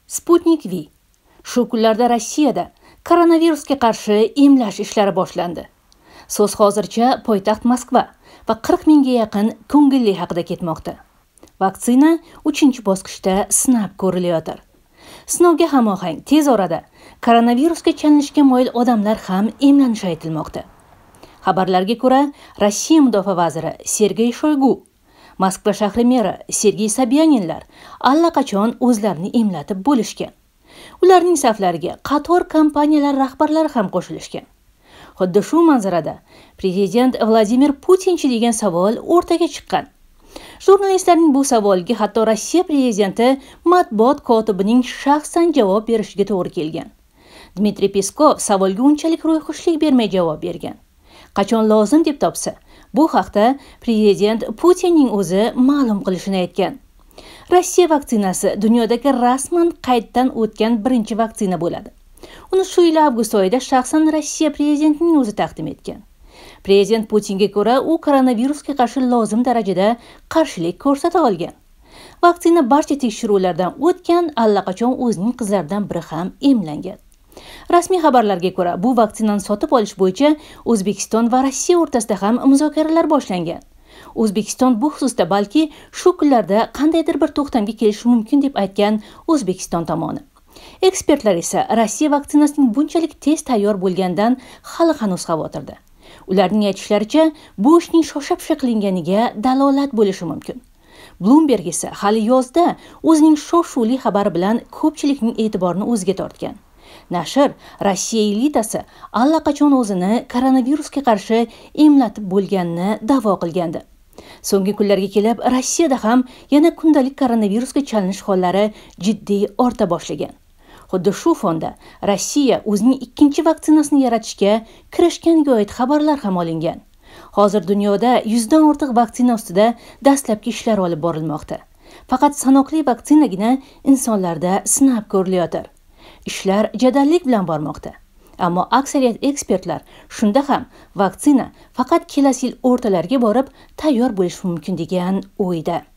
Sputnik V. Shu kunlarda Rossiyada koronavirusga qarshi emlash ishlari boshlandi. So'z hozircha poytaxt Moskva va 40 mingga yaqin ko'ngilli haqida ketmoqda. Vaksina 3-bosqichda sinab ko'rilayotir. Sinovga hamohang tez orada koronavirusga chalinishga moyil odamlar ham emlanishi aytilmoqda. Xabarlarga ko'ra, Rossiya mudofaa vaziri Sergey Shoygu, Moskva shahri meri Sergey Sobyaninlar allaqachon o'zlarini emlatib bo'lishgan. Ularning saflariga qator kompaniyalar rahbarlari ham qo'shilishgan. Xuddi shu manzarada prezident Vladimir Putinchi degan savol o'rtaga chiqqan. Jurnalistlarning bu savoliga hatto Rossiya prezidenti matbuot kotibining shaxsan javob berishiga to'g'ri kelgan. Dmitriy Peskov savolga unchalik ro'yxushlik bermay javob bergan. Qachon lozim deb topsa, bu haqda prezident Putinning o'zi ma'lum qilishini aytgan. Rossiya vaksinasi dunyodagi rasman qayddan o'tgan birinchi vaksina bo'ladi. Uni shu yil avgust oyida shaxsan Rossiya prezidentining o'zi taqdim etgan. Prezident Putinga ko'ra, u koronavirusga qarshi lozim darajada qarshilik ko'rsata olgan. Vaksina barcha tekshiruvlardan o'tgan, allaqachon o'zining qizlaridan biri ham emlangan. Rasmiy xabarlarga ko'ra, bu vaksinani sotib olish bo'yicha O'zbekiston va Rossiya o'rtasida ham muzokaralar boshlangan. O'zbekiston bu xususda balki shu kunlarda qandaydir bir to'xtamga kelishi mumkin deb aytgan O'zbekiston tomoni. Ekspertlar esa Rossiya vaksinasining bunchalik tez tayyor bo'lgandan hali hanuz xavotirda. Ularning aytishlaricha, bu ishning shosha-pisha qilinganiga dalolat bo'lishi mumkin. Bloomberg esa hali yozda o'zining shov-shuvli xabari bilan ko'pchilikning e'tiborini o'ziga tortgan. Nashr Rossiya elitasi allaqachon o'zini koronavirusga qarshi emlatib bo'lganini da'vo qilgandi. So'nggi kunlarga kelib, Rossiyada ham yana kundalik koronavirusga chalinish hollari jiddiy orta boshlagan. Xuddi shu fonda Rossiya o'zining ikkinchi vaksinasini yaratishga kirishganiga oid xabarlar ham olingan. Hozir dunyoda 100 dan ortiq vaksina ustida dastlabki ishlar olib borilmoqda. Faqat sanoqli vaksinagina insonlarda sinab ko'rilayotir. Ishlar jadallik bilan bormoqda. Ammo aksariyat ekspertlar shunda ham vaksina faqat kelasi yil o'rtalariga borib tayyor bo'lishi mumkin degan o'yda.